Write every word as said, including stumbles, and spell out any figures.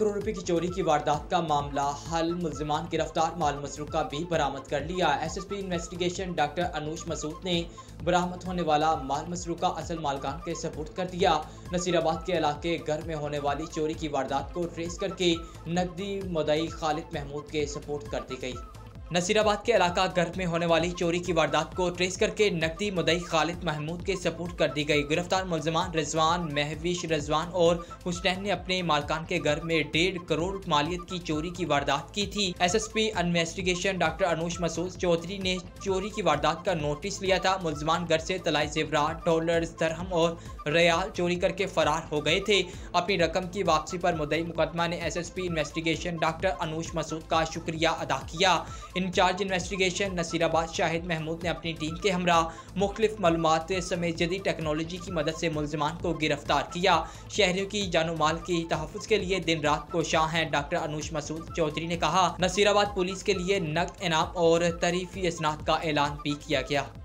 करोड़ रुपए की चोरी की वारदात का मामला हल, मुल्जिमान गिरफ्तार, माल मसरूका भी बरामद कर लिया। SSP investigation doctor Anoosh Masood ने बरामद होने वाला माल मसरूका असल मालकान के सपुर्द कर दिया। नसीराबाद के इलाके घर में होने वाली चोरी की वारदात को ट्रेस करके नकदी मुद्दई खालिद महमूद के सपुर्द कर दी गई। नसीराबाद के इलाका घर में होने वाली चोरी की वारदात को ट्रेस करके नकदी मुद्दई खालिद महमूद के सपुर्द कर दी गई। गिरफ्तार मुल्जिमान रिजवान, महविश रिजवान और हुसनैन ने अपने मालकान के घर में डेढ़ करोड़ मालियत की चोरी की वारदात की थी। SSP investigation doctor Anoosh Masood Chaudhary ने चोरी की वारदात का नोटिस लिया था। मुल्जिमान घर से तलाई जेवरात, डॉलर, दरहम और रियाल चोरी करके फरार हो गए थे। अपनी रकम की वापसी पर मुद्दई मुकदमा ने SSP investigation doctor Anoosh Masood का शुक्रिया अदा किया। इंचार्ज इन्वेस्टिगेशन नसीराबाद शाहिद महमूद ने अपनी टीम के हमरा मुख्तलिफ मालूमात समेत जदीद टेक्नोलॉजी की मदद से मुल्जिमान को गिरफ्तार किया। शहरियों की जानो माल की तहफ़्फ़ुज़ के लिए दिन रात कोशां हैं। डॉक्टर अनूश मसूद चौधरी ने कहा, नसीराबाद पुलिस के लिए नकद इनाम और तरीफी इसनाद का ऐलान भी किया गया।